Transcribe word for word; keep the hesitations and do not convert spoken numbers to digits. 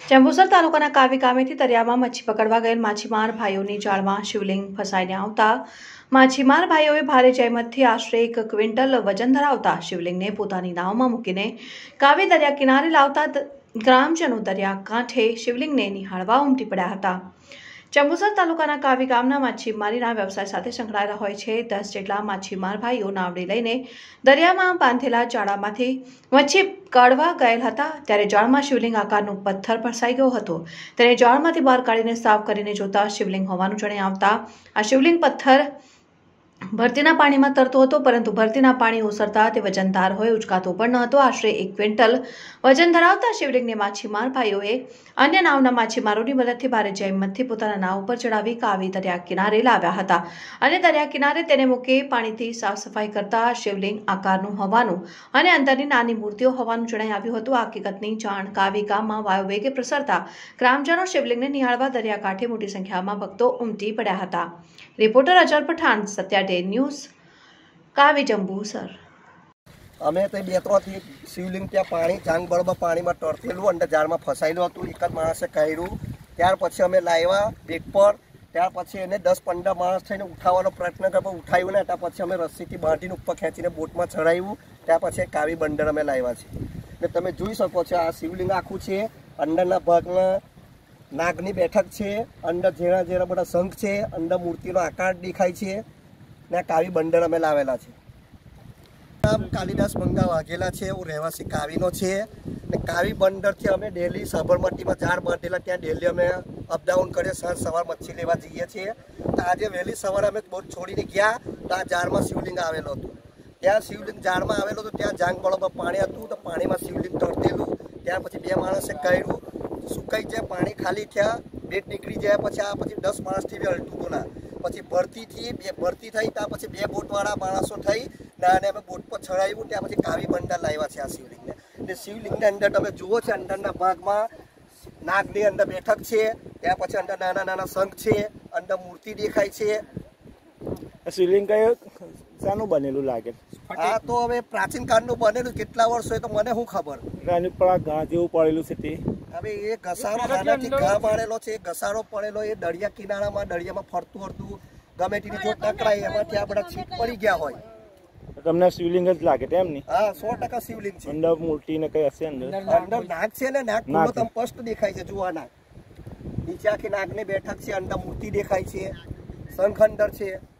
જંબુસર તાલુકાના કાવી ગામેથી દરિયામાં મચ્છી પકડવા ગયેલ માછીમાર ભાઈઓની જાળમાં શિવલિંગ ફસાઈને આવતા માછીમાર ભાઈઓએ ભારે જહેમતથી આશરે એક ક્વિન્ટલ વજન ધરાવતા શિવલિંગને પોતાની નાવમાં મૂકીને કાવી દરિયા કિનારે લાવતા ગ્રામજનો દરિયા કાંઠે શિવલિંગને નિહાળવા ઉમટી પડ્યા હતા। જંબુસર તાલુકાના કાવી ગામના માછીમારીના વ્યવસાય સાથે સંકળાયેલા હોય છે દસ જેટલા માછીમાર ભાઈઓ નાવડી લઈને દરિયામાં બાંધેલા જાળામાંથી મચ્છી કાઢવા ગયેલ હતા ત્યારે જાળમાં શિવલિંગ આકારનો પથ્થર ફસાઈ ગયો હતો। તેને જાળમાંથી બહાર કાઢીને સાફ કરીને જોતા શિવલિંગ હોવાનું જણાઈ આવતા આ શિવલિંગ પથ્થર ભરતીના પાણીમાં તરતો હતો, પરંતુ ભરતીના પાણી ઓસરતા તે વજનદાર હોય ઉચકાતો પણ ન હતો। આશરે એક ક્વિન્ટલ વજન ધરાવતા શિવલિંગને માછીમાર ભાઈઓએ અન્ય નાવના માછીમારોની મદદથી ભારે જહેમતથી પોતાના નાવ પર ચડાવી કાવી દરિયા કિનારે લાવ્યા હતા અને દરિયા કિનારે તેને મૂકી પાણીથી સાફ સફાઈ કરતા શિવલિંગ આકારનું હોવાનું અને અંદરની નાની મૂર્તિઓ હોવાનું જણાઈ આવ્યું હતું। આ હકીકતની જાણ કાવી ગામમાં વાયુવેગે પ્રસરતા ગ્રામજનો શિવલિંગને નિહાળવા દરિયા કાંઠે મોટી સંખ્યામાં ભક્તો ઉમટી પડ્યા હતા। Reporter Azhar Pathan, Satya day news, Kavi Jambusar. અમે તો બે ત્રણ થી શિવલિંગ ત્યાં પાણી જાંગ બળબા પાણીમાં તરતેલું અંદર ઝાડમાં ફસાયેલું હતું। એક જ માણસે કાઢ્યું, ત્યાર પછી અમે લાવ્યા બેગ પર, ત્યાર પછી એને દસ પંદર માણસ થઈને ઉઠાવવાનો પ્રયત્ન કર્યો, ઉઠાવ્યું ને ત્યાર પછી અમે રસ્સીથી બાંધીને ઉપર ખેંચીને બોટમાં ચડાવ્યું, ત્યાર પછી કાવી બંદર અમે લાવ્યા છે। ને તમે જોઈ શકો છો આ શિવલિંગ આખું છે, અંદરના ભાગમાં નાગની બેઠક છે, અંદર ઝેરા ઝેરા બધા શંખ છે, અંદર મૂર્તિનો આકાર દેખાય છે ને આ કાવી બંદર અમે લાવેલા છે। નામ કાલિદાસ મંગા વાઘેલા છે, હું રહેવાસી કાવીનો છે ને કાવી બંદરથી અમે ડેલી સાબરમતીમાં ઝાડ બાંધેલા ત્યાં ડેલી અમે અપડાઉન કરીએ, સાંજ સવાર મચ્છી લેવા જઈએ છીએ। તો આજે વહેલી સવારે અમે બોટ છોડીને ગયા તો આ ઝાડમાં શિવલિંગ આવેલો હતો, ત્યાં શિવલિંગ ઝાડમાં આવેલો હતો, ત્યાં જાંગ બળોબર પાણી હતું તો પાણીમાં શિવલિંગ તરતેલું, ત્યાર પછી બે માણસે કાઢ્યું, સુકાઈ જાય, પાણી ખાલી થયા, બેટ નીકળી જાય, પછી આ પછી દસ માણસથી બી હલતું હતું ના, પછી ભરતીથી બે ભરતી થઈ, ત્યાં પછી બે બોટવાળા માણસો થઈ અને અમે બોટ પર ચડાવ્યું, ત્યાં પછી કાવી બંદર લાવ્યા છે આ શિવલિંગને। ને શિવલિંગની અંદર તમે જુઓ છો અંદરના ભાગમાં નાગની અંદર બેઠક છે, ત્યાં પછી અંદર નાના નાના શંખ છે, અંદર મૂર્તિ દેખાય છે। શિવલિંગ કઈ શાનું બનેલું લાગે? આ તો હવે પ્રાચીન કાળનું બનેલું, કેટલા વર્ષ હોય તો મને શું ખબર। એની પર ઘા જેવું પડેલું છે તે હવે એ ઘસારો આનાથી ઘા પાડેલો છે, ઘસારો પડેલો, એ દરિયા કિનારામાં દરિયામાં ફરતું ફરતું ગમે તેની જો ટકરાય એમાંથી આ બધા છીપ પડી ગયા હોય। તમને શિવલિંગ જ લાગે તેમ ને? હા, સો ટકા શિવલિંગ છે। અંદર મૂર્તિ ને કઈ હશે અંદર? અંદર નાગ છે ને, નાગ પૂરો તમ સ્પષ્ટ દેખાય છે, જુઓ નાગ નીચે આખી નાગની બેઠક છે, અંદર મૂર્તિ દેખાય છે, શંખ અંદર છે।